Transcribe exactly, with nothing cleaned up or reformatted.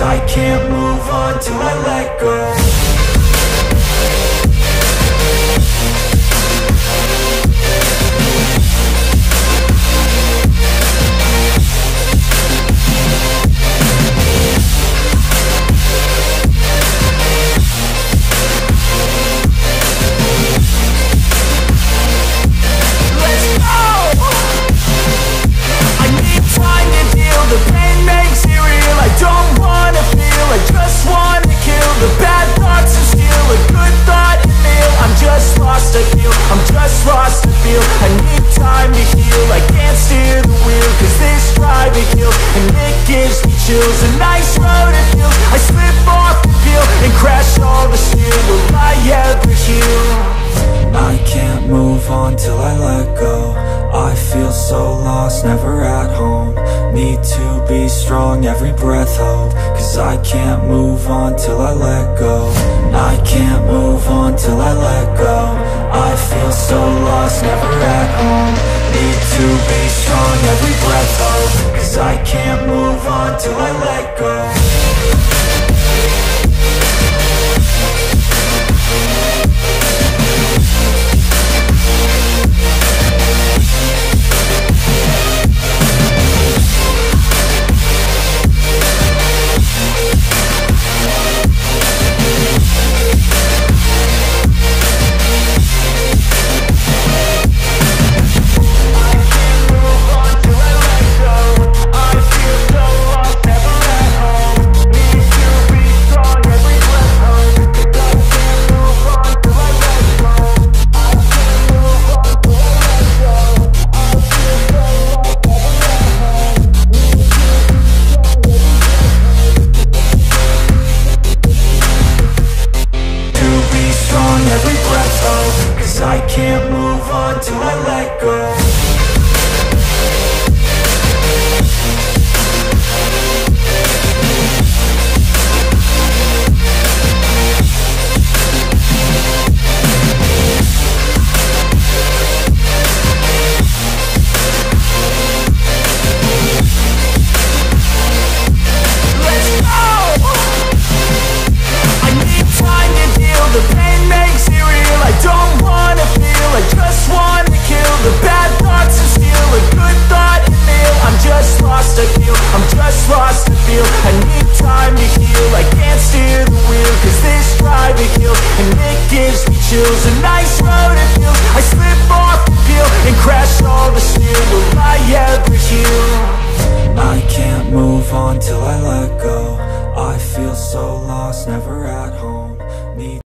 I can't move on till I let go. The pain makes it real, I don't wanna feel, I just wanna kill the bad thoughts and steal a good thought and meal. I'm just lost, I feel, I'm just lost, I feel. I need time to heal, I can't steer the wheel, cause this drive it kills, and it gives me chills. A nice road it feels, I slip off the peel, and crash all the steel. Will I ever heal? I can't move on till I let go. I feel so lost, never at home. Need to be strong, every breath hope, cause I can't move on till I let go. I can't move on till I let go. I feel so lost, never at home. Need to be strong, every breath hope, cause I can't move on till I let go. Chills, a nice road it feels, I slip off the peel, and crash all the steel. Will I ever heal? I can't move on till I let go. I feel so lost, never at home. Need